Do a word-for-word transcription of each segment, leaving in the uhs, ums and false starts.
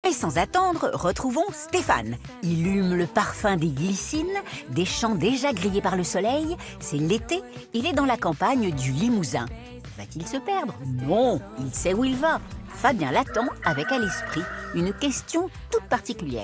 Et sans attendre, retrouvons Stéphane. Il hume le parfum des glycines, des champs déjà grillés par le soleil. C'est l'été, il est dans la campagne du Limousin. Va-t-il se perdre? Non, il sait où il va. Fabien l'attend avec à l'esprit une question toute particulière.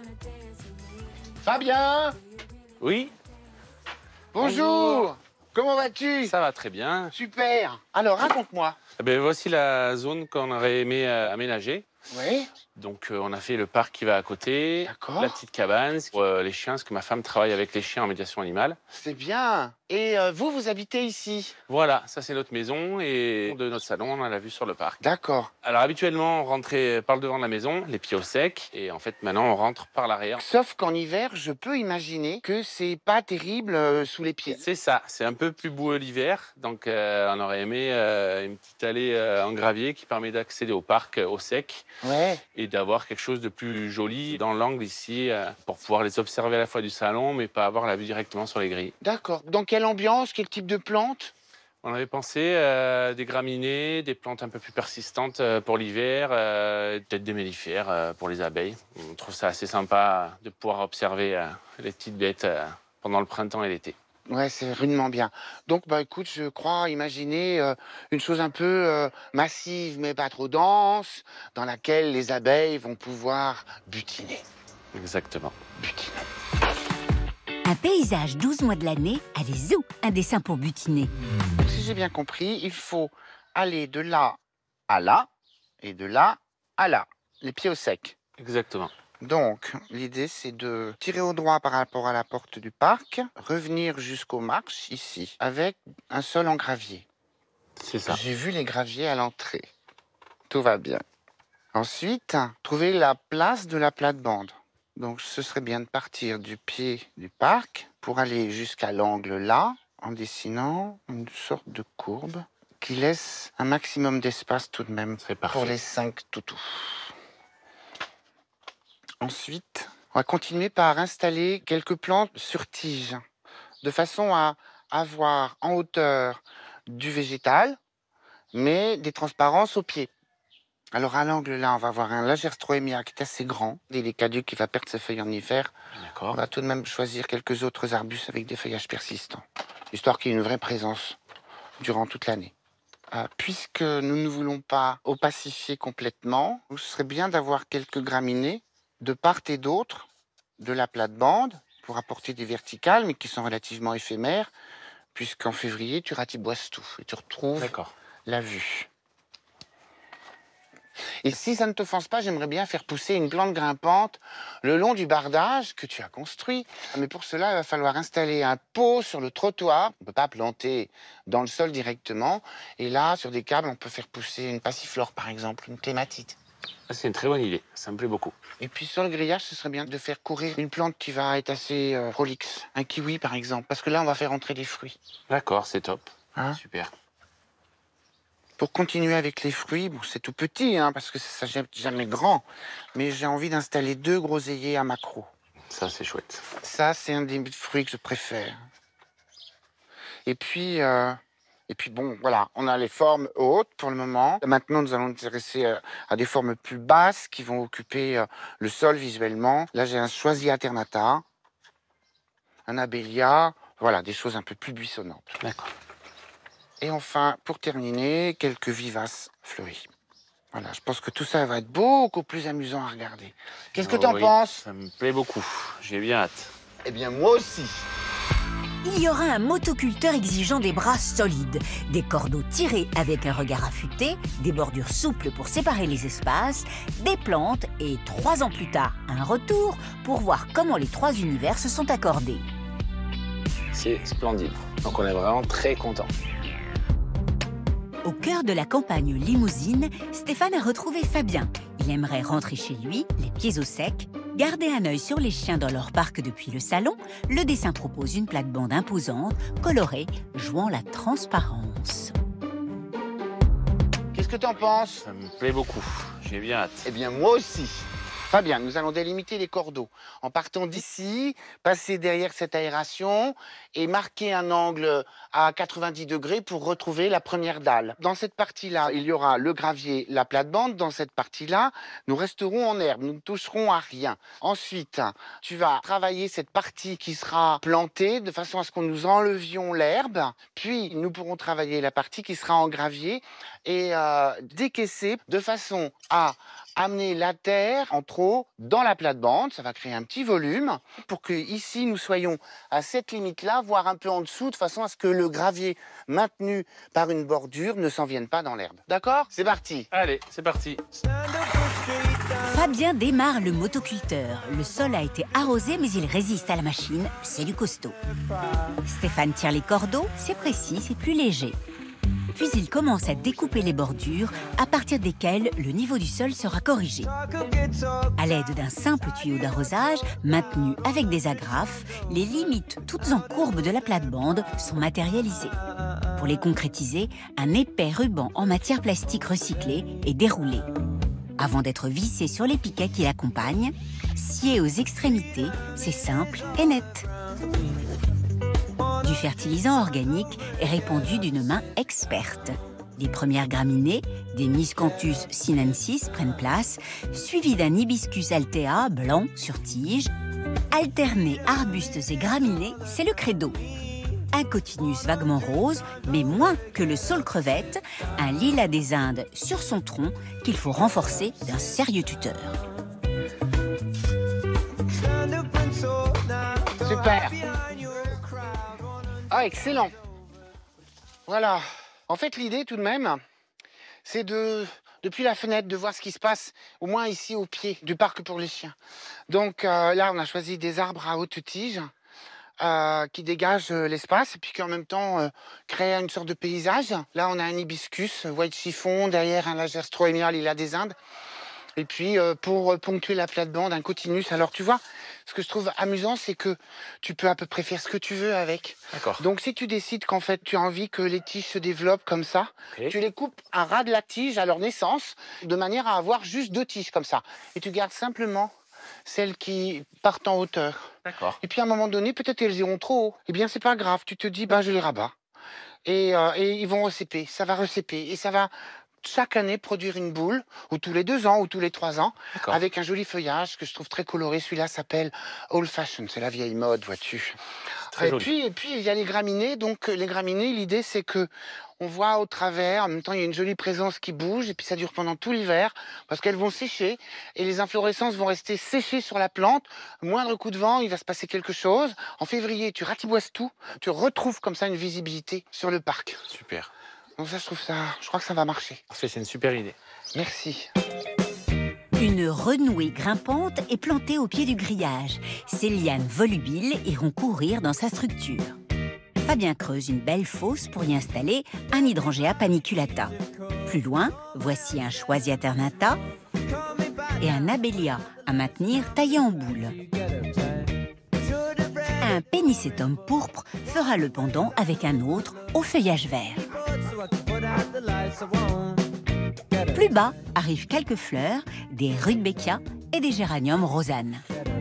Fabien! Oui? Bonjour, Bonjour. Comment vas-tu? Ça va très bien. Super. Alors, raconte-moi. Eh bien, voici la zone qu'on aurait aimé euh, aménager. Oui. Donc, euh, on a fait le parc qui va à côté, la petite cabane pour euh, les chiens, parce que ma femme travaille avec les chiens en médiation animale. C'est bien. Et euh, vous, vous habitez ici? Voilà, ça c'est notre maison et de notre salon, on a la vue sur le parc. D'accord. Alors, habituellement, on rentrait par le devant de la maison, les pieds au sec, et en fait, maintenant, on rentre par l'arrière. Sauf qu'en hiver, je peux imaginer que c'est pas terrible euh, sous les pieds. C'est ça, c'est un peu plus boueux l'hiver, donc euh, on aurait aimé euh, une petite allée euh, en gravier qui permet d'accéder au parc euh, au sec. Ouais. Et d'avoir quelque chose de plus joli dans l'angle ici euh, pour pouvoir les observer à la fois du salon, mais pas avoir la vue directement sur les grilles. D'accord. Dans quelle ambiance, quel type de plantes? On avait pensé euh, des graminées, des plantes un peu plus persistantes euh, pour l'hiver, euh, peut-être des mellifères euh, pour les abeilles. On trouve ça assez sympa de pouvoir observer euh, les petites bêtes euh, pendant le printemps et l'été. Ouais, c'est rudement bien. Donc, bah écoute, je crois imaginer euh, une chose un peu euh, massive, mais pas trop dense, dans laquelle les abeilles vont pouvoir butiner. Exactement. Butiner. Un paysage douze mois de l'année, allez zou, un dessin pour butiner. Donc, si j'ai bien compris, il faut aller de là à là, et de là à là, les pieds au sec. Exactement. Donc, l'idée, c'est de tirer au droit par rapport à la porte du parc, revenir jusqu'aux marches, ici, avec un sol en gravier. C'est ça. J'ai vu les graviers à l'entrée. Tout va bien. Ensuite, trouver la place de la plate-bande. Donc, ce serait bien de partir du pied du parc pour aller jusqu'à l'angle là, en dessinant une sorte de courbe qui laisse un maximum d'espace tout de même pour les cinq toutous. Ensuite, on va continuer par installer quelques plantes sur tige, de façon à avoir en hauteur du végétal, mais des transparences au pied. Alors à l'angle là, on va avoir un Lagerstroemia qui est assez grand, il est caduc, qui va perdre ses feuilles en hiver. On va tout de même choisir quelques autres arbustes avec des feuillages persistants, histoire qu'il y ait une vraie présence durant toute l'année. Euh, puisque nous ne voulons pas opacifier complètement, ce serait bien d'avoir quelques graminées de part et d'autre de la plate-bande pour apporter des verticales, mais qui sont relativement éphémères, puisqu'en février, tu ratiboises tout et tu retrouves la vue. Et si ça ne t'offense pas, j'aimerais bien faire pousser une plante grimpante le long du bardage que tu as construit. Mais pour cela, il va falloir installer un pot sur le trottoir. On ne peut pas planter dans le sol directement. Et là, sur des câbles, on peut faire pousser une passiflore, par exemple, une clématite. C'est une très bonne idée, ça me plaît beaucoup. Et puis sur le grillage, ce serait bien de faire courir une plante qui va être assez euh, prolixe. Un kiwi, par exemple, parce que là, on va faire entrer des fruits. D'accord, c'est top. Hein? Super. Pour continuer avec les fruits, bon, c'est tout petit, hein, parce que ça n'est jamais grand, mais j'ai envie d'installer deux groseilliers à macro. Ça, c'est chouette. Ça, c'est un des fruits que je préfère. Et puis... Euh, Et puis bon, voilà, on a les formes hautes pour le moment. Maintenant, nous allons nous intéresser à des formes plus basses qui vont occuper le sol visuellement. Là, j'ai un Choisy alternata, un abélia, voilà, des choses un peu plus buissonnantes. D'accord. Et enfin, pour terminer, quelques vivaces fleuries. Voilà, je pense que tout ça va être beaucoup plus amusant à regarder. Qu'est-ce que Oh, t'en oui, penses? Ça me plaît beaucoup, j'ai bien hâte. Eh bien, moi aussi. Il y aura un motoculteur exigeant des bras solides, des cordeaux tirés avec un regard affûté, des bordures souples pour séparer les espaces, des plantes et trois ans plus tard, un retour pour voir comment les trois univers se sont accordés. C'est splendide, donc on est vraiment très contents. Au cœur de la campagne limousine, Stéphane a retrouvé Fabien. Il aimerait rentrer chez lui, les pieds au sec, garder un œil sur les chiens dans leur parc depuis le salon. Le dessin propose une plate-bande imposante, colorée, jouant la transparence. Qu'est-ce que t'en penses? Ça me plaît beaucoup, j'ai bien hâte. Eh bien, moi aussi. Fabien, nous allons délimiter les corps d'eau en partant d'ici, passer derrière cette aération et marquer un angle à quatre-vingt-dix degrés pour retrouver la première dalle. Dans cette partie-là, il y aura le gravier, la plate-bande. Dans cette partie-là, nous resterons en herbe, nous ne toucherons à rien. Ensuite, tu vas travailler cette partie qui sera plantée de façon à ce que nous enlevions l'herbe. Puis, nous pourrons travailler la partie qui sera en gravier et euh, décaisser de façon à amener la terre en trop dans la plate-bande. Ça va créer un petit volume pour que ici nous soyons à cette limite-là, voire un peu en dessous, de façon à ce que le gravier maintenu par une bordure ne s'en vienne pas dans l'herbe. D'accord? C'est parti. Allez, c'est parti. Fabien démarre le motoculteur. Le sol a été arrosé, mais il résiste à la machine. C'est du costaud. Stéphane tire les cordeaux. C'est précis, c'est plus léger. Puis il commence à découper les bordures à partir desquelles le niveau du sol sera corrigé. À l'aide d'un simple tuyau d'arrosage maintenu avec des agrafes, les limites toutes en courbe de la plate-bande sont matérialisées. Pour les concrétiser, un épais ruban en matière plastique recyclée est déroulé. Avant d'être vissé sur les piquets qui l'accompagnent, scié aux extrémités, c'est simple et net. Du fertilisant organique est répandu d'une main experte. Les premières graminées, des Miscanthus sinensis, prennent place, suivies d'un Hibiscus altea blanc sur tige. Alterner arbustes et graminées, c'est le credo. Un cotinus vaguement rose, mais moins que le saule crevette, un lilas des Indes sur son tronc qu'il faut renforcer d'un sérieux tuteur. Super. Ah, excellent. Voilà. En fait, l'idée, tout de même, c'est de, depuis la fenêtre, de voir ce qui se passe, au moins ici, au pied du parc pour les chiens. Donc euh, là, on a choisi des arbres à haute tige euh, qui dégagent euh, l'espace et puis qui, en même temps, euh, créent une sorte de paysage. Là, on a un hibiscus, white chiffon, derrière un lagerstroemia, lilas des Indes. Et puis, euh, pour ponctuer la plate-bande, un cotinus. Alors, tu vois, ce que je trouve amusant, c'est que tu peux à peu près faire ce que tu veux avec. D'accord. Donc, si tu décides qu'en fait, tu as envie que les tiges se développent comme ça, Okay. tu les coupes à ras de la tige à leur naissance, de manière à avoir juste deux tiges comme ça. Et tu gardes simplement celles qui partent en hauteur. D'accord. Et puis, à un moment donné, peut-être elles iront trop haut. Eh bien, c'est pas grave. Tu te dis, ben, je les rabats. Et, euh, et ils vont recéper. Ça va recéper. Et ça va chaque année produire une boule, ou tous les deux ans, ou tous les trois ans, avec un joli feuillage que je trouve très coloré. Celui-là s'appelle Old Fashion, c'est la vieille mode, vois-tu. Très et, joli. puis, et puis, il y a les graminées. Donc, les graminées, l'idée, c'est que on voit au travers, en même temps, il y a une jolie présence qui bouge, et puis ça dure pendant tout l'hiver, parce qu'elles vont sécher, et les inflorescences vont rester séchées sur la plante. Moindre coup de vent, il va se passer quelque chose. En février, tu ratiboises tout, tu retrouves comme ça une visibilité sur le parc. Super. Donc ça, je trouve ça, je crois que ça va marcher. Parfait, c'est une super idée. Merci. Une renouée grimpante est plantée au pied du grillage. Ses lianes volubiles iront courir dans sa structure. Fabien creuse une belle fosse pour y installer un hydrangea paniculata. Plus loin, voici un choisia alternata et un abélia à maintenir taillé en boule. Un pénicétum pourpre fera le pendant avec un autre au feuillage vert. Plus bas arrivent quelques fleurs, des rudbeckia et des géraniums rosanes.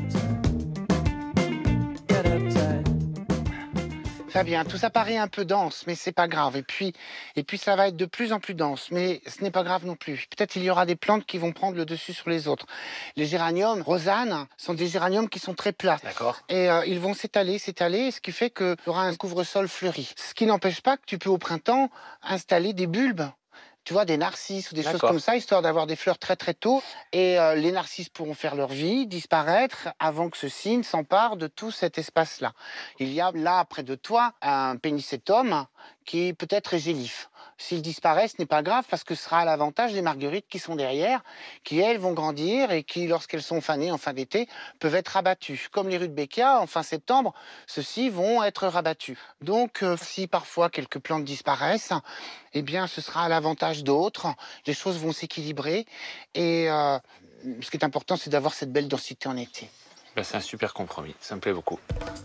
Fabien, tout ça paraît un peu dense, mais c'est pas grave. Et puis, et puis ça va être de plus en plus dense, mais ce n'est pas grave non plus. Peut-être il y aura des plantes qui vont prendre le dessus sur les autres. Les géraniums rosanes sont des géraniums qui sont très plats. D'accord. Et euh, ils vont s'étaler, s'étaler, ce qui fait qu'il y aura un couvre-sol fleuri. Ce qui n'empêche pas que tu peux au printemps installer des bulbes. Tu vois, des narcisses ou des choses comme ça, histoire d'avoir des fleurs très très tôt. Et euh, les narcisses pourront faire leur vie, disparaître, avant que ceci ne s'empare de tout cet espace-là. Il y a là, près de toi, un pénicétum qui peut-être est gélif. S'il disparaît, ce n'est pas grave, parce que ce sera à l'avantage des marguerites qui sont derrière, qui, elles, vont grandir et qui, lorsqu'elles sont fanées en fin d'été, peuvent être rabattues. Comme les rudbeckia, en fin septembre, ceux-ci vont être rabattus. Donc, euh, si parfois quelques plantes disparaissent, eh bien, ce sera à l'avantage d'autres. Les choses vont s'équilibrer. Et euh, ce qui est important, c'est d'avoir cette belle densité en été. Ben, c'est un super compromis, ça me plaît beaucoup.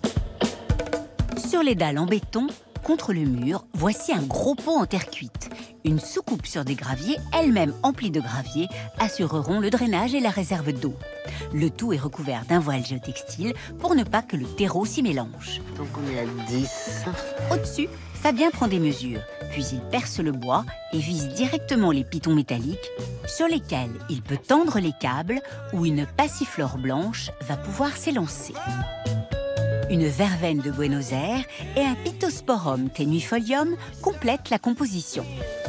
Sur les dalles en béton, contre le mur, voici un gros pot en terre cuite. Une soucoupe sur des graviers, elle-même emplie de gravier, assureront le drainage et la réserve d'eau. Le tout est recouvert d'un voile géotextile pour ne pas que le terreau s'y mélange. Donc on est à dix. Au-dessus, Fabien prend des mesures, puis il perce le bois et vise directement les pitons métalliques sur lesquels il peut tendre les câbles où une passiflore blanche va pouvoir s'élancer. Une verveine de Buenos Aires et un Pittosporum tenuifolium complètent la composition.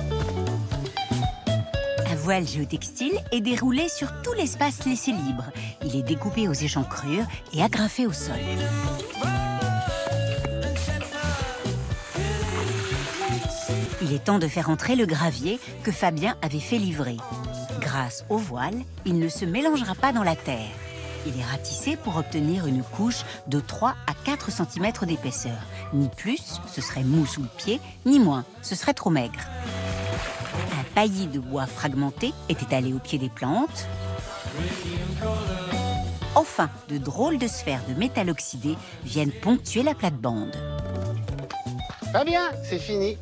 Un voile géotextile est déroulé sur tout l'espace laissé libre. Il est découpé aux échancrures et agrafé au sol. Il est temps de faire entrer le gravier que Fabien avait fait livrer. Grâce au voile, il ne se mélangera pas dans la terre. Il est ratissé pour obtenir une couche de trois à quatre centimètres d'épaisseur. Ni plus, ce serait mou sous le pied, ni moins, ce serait trop maigre. Un paillis de bois fragmenté est étalé au pied des plantes. Enfin, de drôles de sphères de métal oxydé viennent ponctuer la plate-bande. Pas bien, c'est fini.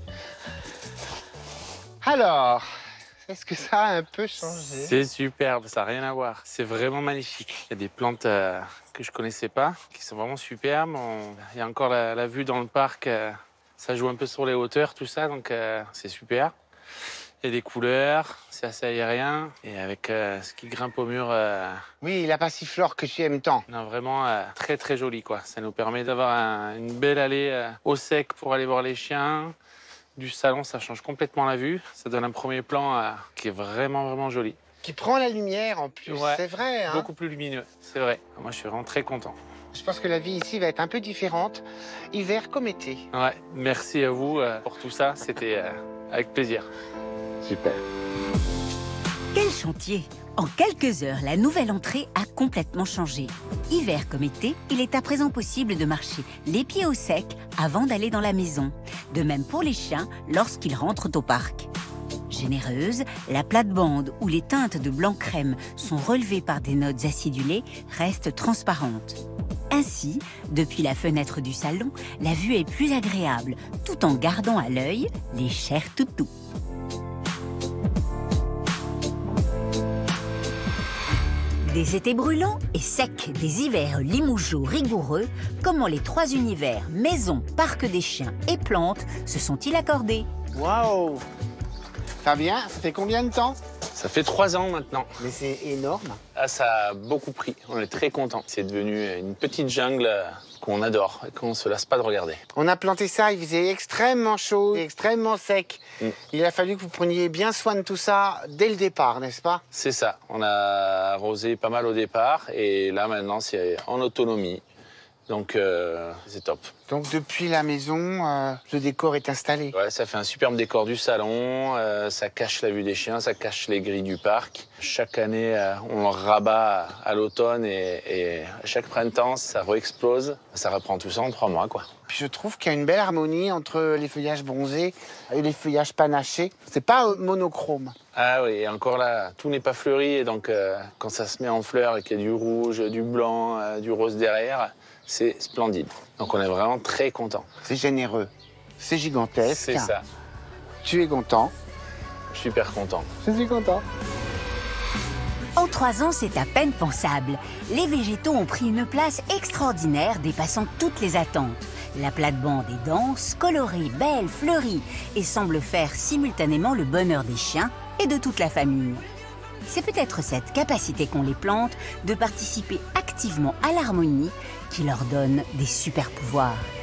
Alors, est-ce que ça a un peu changé? C'est superbe, ça n'a rien à voir. C'est vraiment magnifique. Il y a des plantes euh, que je ne connaissais pas, qui sont vraiment superbes. On... Il y a encore la, la vue dans le parc. Euh, ça joue un peu sur les hauteurs, tout ça, donc euh, c'est super. Il y a des couleurs, c'est assez aérien. Et avec euh, ce qui grimpe au mur... Euh... Oui, la passiflore que tu aimes tant. Non, vraiment euh, très, très joli, quoi. Ça nous permet d'avoir un, une belle allée euh, au sec pour aller voir les chiens. Du salon, ça change complètement la vue. Ça donne un premier plan euh, qui est vraiment, vraiment joli. Qui prend la lumière en plus, Ouais, c'est vrai. Hein, beaucoup plus lumineux, c'est vrai. Moi, je suis vraiment très content. je pense que la vie ici va être un peu différente, hiver comme été. Ouais, merci à vous euh, pour tout ça. C'était euh, avec plaisir. Super. Quel chantier! En quelques heures, la nouvelle entrée a complètement changé. Hiver comme été, il est à présent possible de marcher les pieds au sec avant d'aller dans la maison. De même pour les chiens lorsqu'ils rentrent au parc. Généreuse, la plate-bande où les teintes de blanc crème sont relevées par des notes acidulées reste transparente. Ainsi, depuis la fenêtre du salon, la vue est plus agréable, tout en gardant à l'œil les chers toutous. Des étés brûlants et secs, des hivers limougeaux rigoureux, comment les trois univers, maison, parc des chiens et plantes, se sont-ils accordés? Waouh! Fabien, ça fait combien de temps? Ça fait trois ans maintenant. Mais c'est énorme. Ah, ça a beaucoup pris. On est très contents. C'est devenu une petite jungle qu'on adore et qu'on ne se lasse pas de regarder. On a planté ça, il faisait extrêmement chaud, extrêmement sec. Mm. Il a fallu que vous preniez bien soin de tout ça dès le départ, n'est-ce pas? C'est ça. On a arrosé pas mal au départ et là maintenant c'est en autonomie. Donc euh, c'est top. Donc depuis la maison, euh, le décor est installé. Ouais, ça fait un superbe décor du salon, euh, ça cache la vue des chiens, ça cache les grilles du parc. Chaque année, euh, on le rabat à l'automne et, et à chaque printemps, ça re-explose. Ça reprend tout ça en trois mois, quoi. Puis je trouve qu'il y a une belle harmonie entre les feuillages bronzés et les feuillages panachés. C'est pas monochrome. Ah oui, et encore là, tout n'est pas fleuri. Et donc, euh, quand ça se met en fleurs et qu'il y a du rouge, du blanc, euh, du rose derrière, c'est splendide. Donc on est vraiment très contents. C'est généreux, c'est gigantesque. C'est ça. Tu es content? Je suis super content. Je suis content. En trois ans, c'est à peine pensable. Les végétaux ont pris une place extraordinaire, dépassant toutes les attentes. La plate-bande est dense, colorée, belle, fleurie et semble faire simultanément le bonheur des chiens et de toute la famille. C'est peut-être cette capacité qu'ont les plantes de participer activement à l'harmonie qui leur donne des super pouvoirs.